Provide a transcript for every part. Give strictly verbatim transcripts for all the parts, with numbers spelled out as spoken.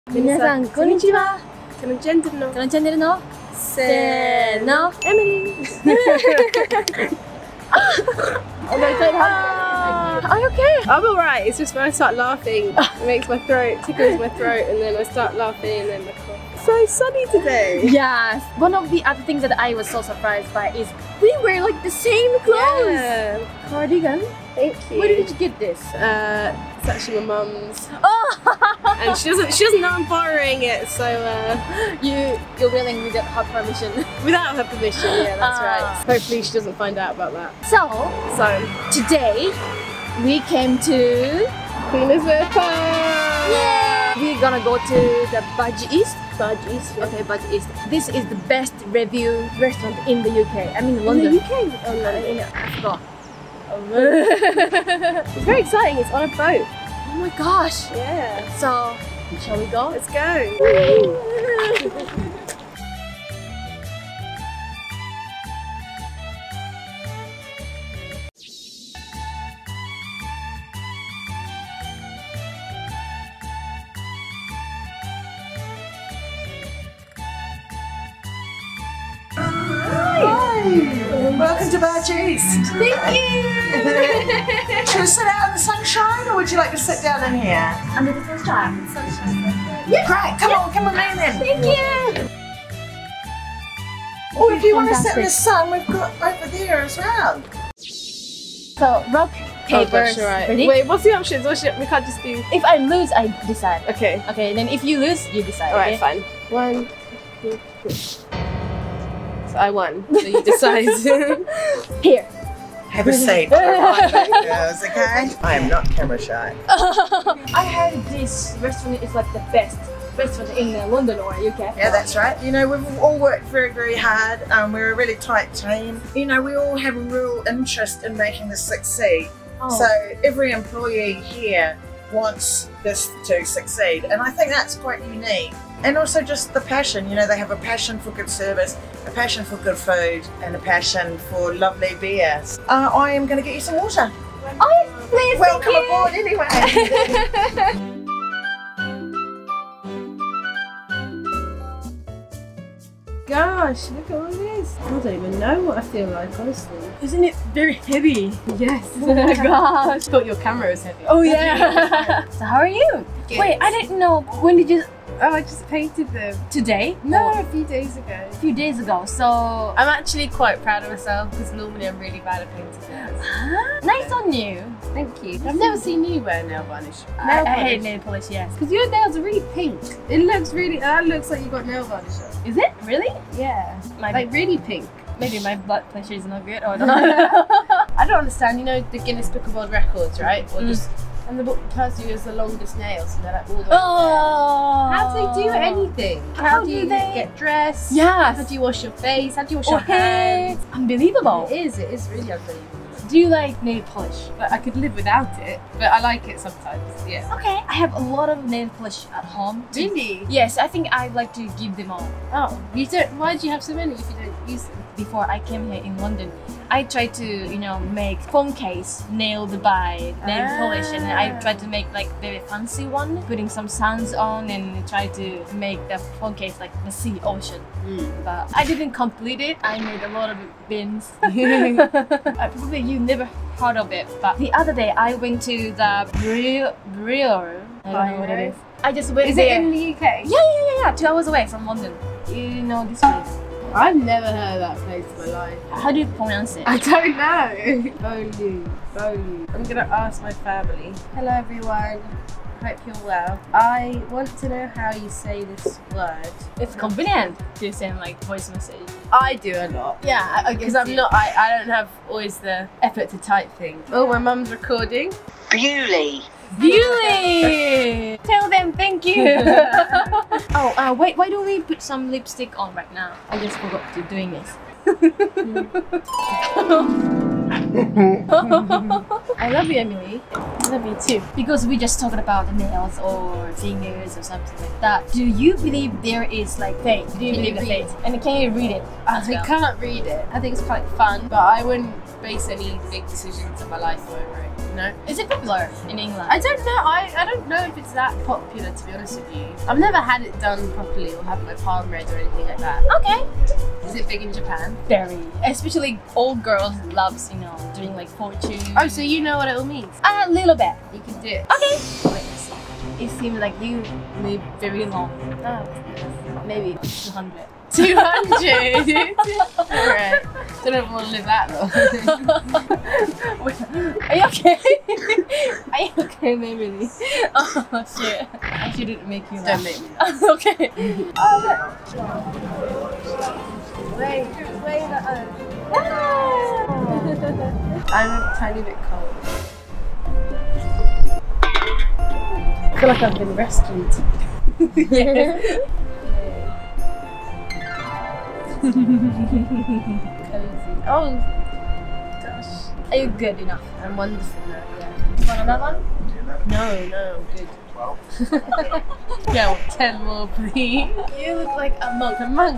皆さんこんにちは。 このチャンネルのこのチャンネルのせーのエミリー。 Oh my god, how are you okay? I'm alright. It's just when I start laughing, it makes my throat tickles my throat, and then I start laughing, and then I cough. So sunny today. Yes. One of the other things that I was so surprised by is we wear like the same clothes. Yeah. Cardigan. Thank you. Where did you get this? Uh, it's actually my mum's, Oh. and she doesn't she doesn't know I'm borrowing it, so uh, you you're willing without her permission. without her permission. Yeah, that's Ah. right. Hopefully she doesn't find out about that. So So today we came to. Queen's Park. Yeah. We're gonna go to the Budge East. Budge East. Yeah. Okay, Budge East. This is the best review restaurant in the U K. I mean In London. the U K? Oh no. In I forgot. It's very exciting. It's on a boat. Oh my gosh. Yeah. So, shall we go? Let's go. Welcome to Budge East. Thank you. Should we sit out in the sunshine or would you like to sit down in here? Under the sunshine. Sunshine. Yeah, great. Come on, come on in then. Thank you. Or if you want to sit in Fantastic. the sun, we've got over there as well. So, rock, Oh paper, gosh, right. ready? Wait, what's the options? What's your, we can't just do. If I lose, I decide. Okay. Okay, then if you lose, you decide. Alright, okay? fine. One, two, three. So I won. So you decide. Here. Have a seat. Girls, okay? I am not camera shy. I heard this restaurant is like the best restaurant in uh, London or U K. Yeah, that's right. You know, we've all worked very, very hard. Um, we're a really tight team. You know, we all have a real interest in making this succeed. Oh. So every employee here wants this to succeed, and I think that's quite unique. And also just the passion, you know, they have a passion for good service, a passion for good food, and a passion for lovely beer. Uh, I am going to get you some water. Oh, yes, please. Welcome thank you. aboard anyway. Gosh, look at all this. I don't even know what I feel like, honestly. Isn't it very heavy? Yes. Oh my gosh. I thought your camera was heavy. Oh yeah. So how are you? Good. Wait, I didn't know. When did you? Oh, I just painted them. Today? No, Or a few days ago. a few days ago. So I'm actually quite proud of myself because normally I'm really bad at painting nails. huh? Nice on you. Thank you. I've never seen you wear nail varnish. I, I hate nail polish. Yes. Because your nails are really pink. It looks really, that looks like you got nail varnish on. Is it really? Yeah. My Like really pink. maybe my blood pressure is not good. Or I don't know. I don't understand, you know, the Guinness Book of World Records, right? Or Mm. just, and the book person who has the longest nails, and they're like all the way Oh. there. How do they do anything? How, How do do you they- get dressed? Yes. How do you wash your face? How do you wash Oh, your hands? Unbelievable. It is, it is really unbelievable. Do you like nail polish? But I could live without it, but I like it sometimes, yeah. Okay. I have a lot of nail polish at home. Really? Yes, I think I'd like to give them all. Oh, you don't, why do you have so many if you don't use them? Before I came here in London, I tried to, you know, make phone case nailed by nail Ah. polish, and I tried to make like very fancy one, putting some sounds on and try to make the phone case like the sea ocean. Mm. But I didn't complete it. I made a lot of bins. I probably you never heard of it, but the other day I went to the brew brewer. I don't know what it is. I just went Is there. it in the U K? Yeah, yeah, yeah, yeah. Two hours away from London. You know this place. I've never heard of that place in my life. How do you pronounce it? I don't know. Bolu, Bolu. I'm gonna ask my family. Hello everyone. Hope you're well. I want to know how you say this word. It's convenient to send like voice message. I do a lot. Yeah, I Because I'm not, I, I don't have always the effort to type things. Oh, my mum's recording. Bewley. Beauty! Tell them thank you! Oh, uh, wait, why don't we put some lipstick on right now? I just forgot to doing this. I love you, Emily. I love you too. Because we just talked about the nails or fingers or something like that. Do you believe there is like fate? Do you Can believe you the read fate? And can you read it? as I well? can't read it. I think it's quite fun, but I wouldn't base any big decisions of my life over it. No. know. Is it popular in England? I don't know. I, I don't know if it's that popular, to be honest with you. I've never had it done properly or had my palm read or anything like that. Okay. Is it big in Japan? Very. Especially old girls loves, you know, doing like fortune. Oh, so you know what it all means? A little bit. You can do it. Okay. Wait, it seems like you live very long. Oh, maybe two hundred. two hundred? Alright. Don't know if I want to live that long. Are you okay? Are you okay, maybe? Oh shit. I shouldn't make you laugh. Don't make me laugh. Okay. Oh, Wait, wait. I'm a tiny bit cold. I feel like I've been rescued. Cozy. Oh gosh. are you good enough? I'm wonderful now, yeah. You want another one? No, no, I'm good. Yeah, ten more please. You look like a monk. A monk.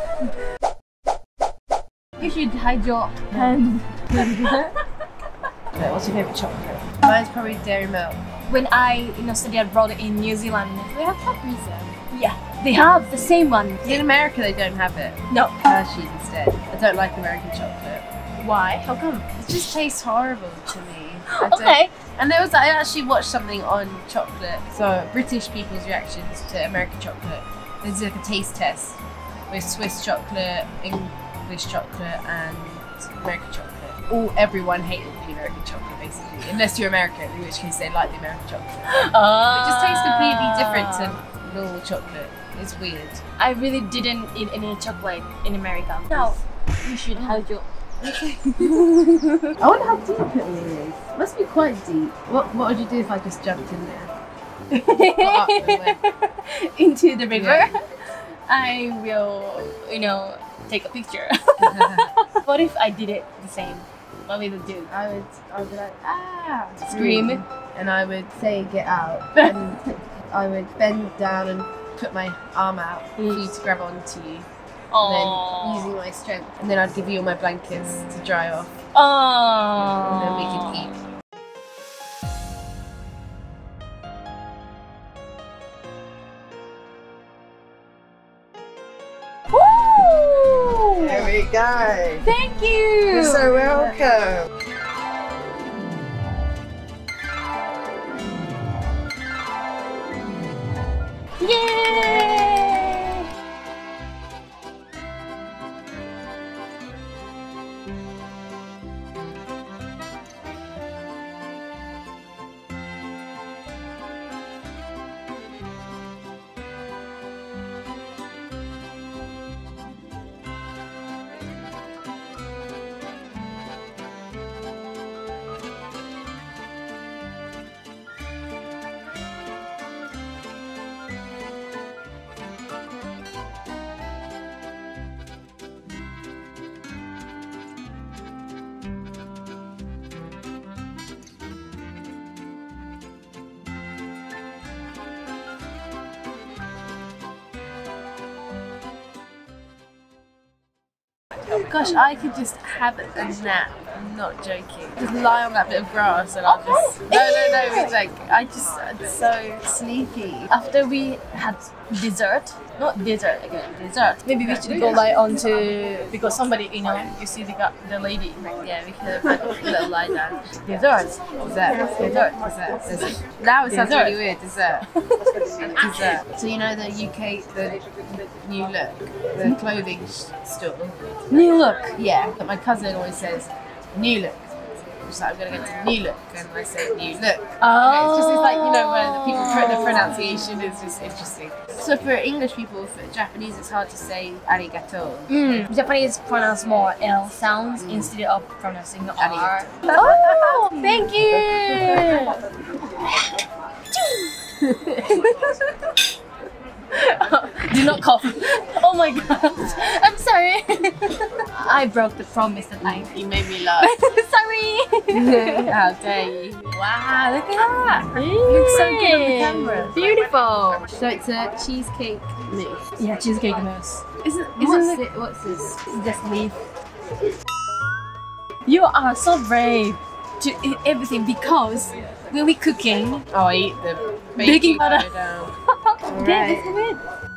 You should hide your hand. Okay, what's your favourite chocolate? Mine's probably dairy milk. When I, you know, studied abroad in New Zealand, They have Cadbury's there. yeah, they have the same one. In America they don't have it. No. Hershey's instead. I don't like American chocolate. Why? How come? It just tastes horrible to me. I don't- Okay. And there was, I actually watched something on chocolate. So British people's reactions to American chocolate. There's like a taste test with Swiss chocolate, English chocolate, and American chocolate. All everyone hated the American chocolate basically, unless you're American, in which case they like the American chocolate. Uh, It just tastes completely different to normal chocolate. It's weird. I really didn't eat any chocolate in America. No. You should hide your. I wonder how deep it really is. It must be quite deep. What What would you do if I just jumped in there? Got up and went. Into the river. Yeah. I will, you know, take a picture. What if I did it the same? What will you do? I would, I would be like, ah, Scream. and I would say, get out, and I would bend down and put my arm out for you to grab onto you, and then Aww. using my strength, and then I'd give you all my blankets to dry off, Aww. and then we could eat. Woo! There we go. Thank you. You're so welcome. Yay! Gosh, I could just have a nap. I'm not joking. Just lie on that bit of grass and I'll just. No, no, no. It's like I just. I'm so sleepy. After we had dessert, not dessert again, dessert. Maybe we should go lie on to because somebody, you know, you see the gu- the lady. Yeah, we could have had a little lie down. Dessert. Dessert. Dessert. Dessert. Dessert. Now it sounds Dessert. really weird. Dessert. Dessert. So you know the U K, the New Look, the clothing sh- store. New look. Yeah. But my cousin always says New Look. She's like, I'm gonna get to New Look, and I say New Look. Oh. It's just it's like, you know, where the people pro- the pronunciation is just interesting. So for English people, for Japanese, it's hard to say arigato. Mm, Japanese pronounce more L sounds instead of pronouncing the R. Arigato. Oh, thank you. Do not cough. Oh my god. I'm sorry. I broke the promise that I. You made me laugh. Sorry. How dare you? Wow, look at that. Looks so good on the camera. Beautiful. So it's a cheesecake mousse. Yeah, cheesecake mousse. Isn't, What's isn't it? it? What's this? Just leave. You are so brave. to eat everything because when we cooking, Oh, I eat the baking baking powder. powder down. okay, that's it.